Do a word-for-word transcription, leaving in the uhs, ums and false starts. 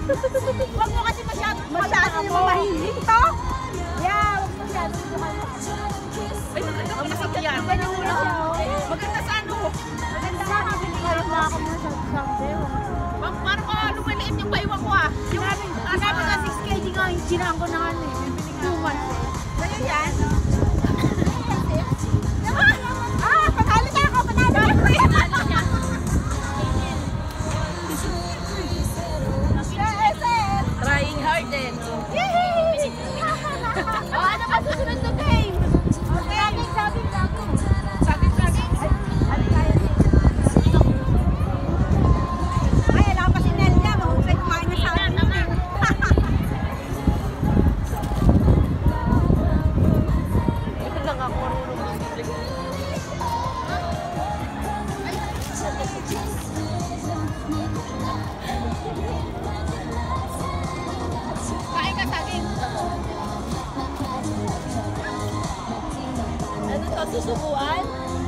Huwag mo kasi masyado. Masyado yung mamahimik to. Yeah, huwag mo masyado. Ay, maganda pala sa tiyan. Maganda sa ano? Maganda ka. Kahit na ako mo sa someday. Parang ka lumaliit yung paiwan ko ah. Yung sinabi ka six kilograms nga yung ginaan ko na ano eh. two months eh. Sa'yo yan? Ah! Panalo na ako! Panalo! Trying hard din. Yehey! O ano ba susunod na game? Saging, saging, saging. Saging, saging. Ano tayo? Ay, alam pa si Nelia. Mahusay kumain na sa akin. Ito lang ako marunong mag-bibig. Kain ka saging. Ano to, susubuan?